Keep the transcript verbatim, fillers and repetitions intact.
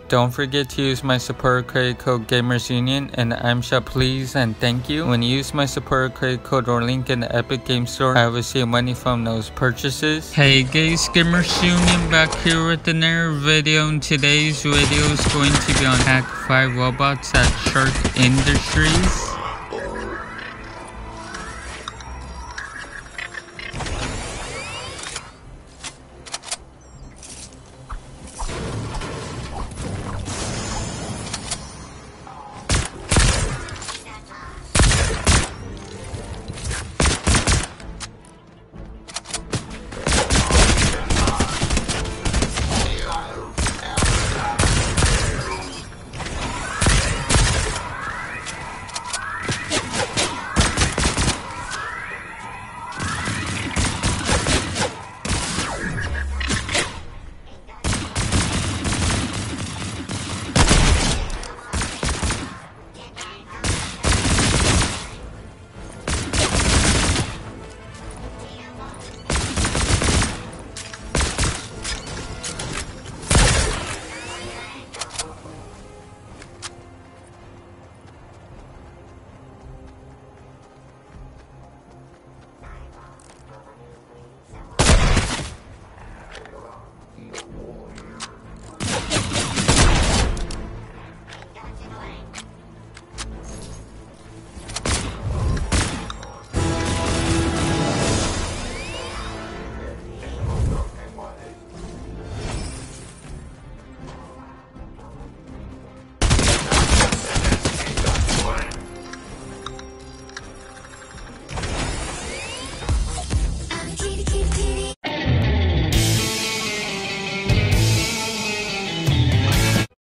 Don't forget to use my support credit code GamersUnion and I'm shall please and thank you. When you use my support credit code or link in the Epic Game Store, I will receive money from those purchases. Hey guys, GamersUnion back here with another video, and today's video is going to be on Hack five robots at Shark Industries.